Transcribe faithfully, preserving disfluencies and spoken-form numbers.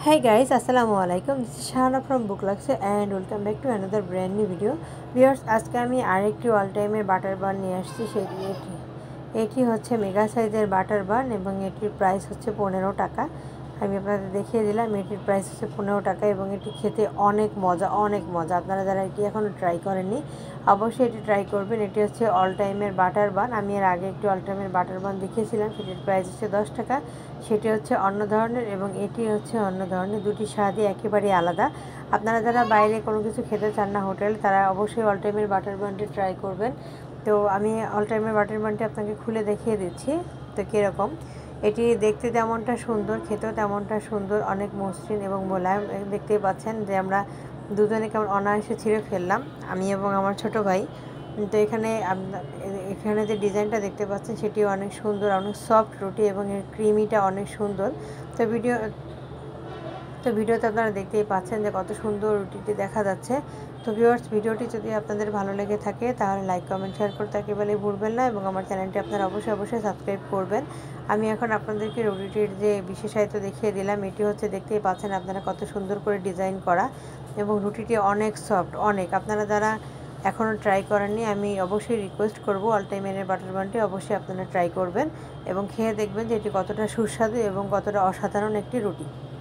Hey guys, assalamu alaikum. This is Shahana from Bhooklagse and welcome back to another brand new video. Viewers, আজকে আমি আরেকটি all টাইমের butter বান নিয়ে আসছি। সেটি এটি এটি হচ্ছে মেগা সাইজের বাটার বান এবং এটির প্রাইস হচ্ছে পনেরো টাকা। আমি আপনাদের দেখিয়ে দিলাম এটির প্রাইস হচ্ছে পনেরো টাকা এবং এটি খেতে অনেক মজা অনেক মজা। আপনারা যারা এটি এখনও ট্রাই করেননি অবশ্যই এটি ট্রাই করবেন। এটি হচ্ছে অল টাইমের বাটার বান। আমি এর আগে একটি অল টাইমের বাটার বান দেখিয়েছিলাম, সেটির প্রাইস হচ্ছে দশ টাকা। সেটি হচ্ছে অন্য ধরনের এবং এটি হচ্ছে অন্য ধরনের, দুটি স্বাদই একেবারেই আলাদা। আপনারা যারা বাইরে কোনো কিছু খেতে চান না হোটেল, তারা অবশ্যই অল টাইমের বাটার বানটি ট্রাই করবেন। তো আমি অল টাইমের বাটার বানটি আপনাকে খুলে দেখিয়ে দিচ্ছি তো কীরকম। এটি দেখতে তেমনটা সুন্দর, খেতেও তেমনটা সুন্দর, অনেক মসৃণ এবং মোলায়েম। দেখতেই পাচ্ছেন যে আমরা দুজনে কেমন অনায়াসে ছিঁড়ে ফেললাম, আমি এবং আমার ছোট ভাই। তো এখানে এখানে যে ডিজাইনটা দেখতে পাচ্ছেন সেটিও অনেক সুন্দর, অনেক সফট রুটি এবং এর ক্রিমিটা অনেক সুন্দর। তো ভিডিও তো ভিডিওতে আপনারা দেখতেই পাচ্ছেন যে কত সুন্দর রুটিটি দেখা যাচ্ছে। তো ভিউয়ার্স, ভিডিওটি যদি আপনাদের ভালো লেগে থাকে তাহলে লাইক কমেন্ট শেয়ার করতে একেবারেই ভুলবেন না এবং আমার চ্যানেলটি আপনারা অবশ্যই অবশ্যই সাবস্ক্রাইব করবেন। আমি এখন আপনাদেরকে রুটিটির যে বিশেষায়িত দেখিয়ে দিলাম। এটি হচ্ছে দেখতেই পাচ্ছেন আপনারা কত সুন্দর করে ডিজাইন করা এবং রুটিটি অনেক সফট অনেক। আপনারা যারা এখনও ট্রাই করেননি আমি অবশ্যই রিকোয়েস্ট করব অল টাইমের বাটার বানটি অবশ্যই আপনারা ট্রাই করবেন এবং খেয়ে দেখবেন যে এটি কতটা সুস্বাদু এবং কতটা অসাধারণ একটি রুটি।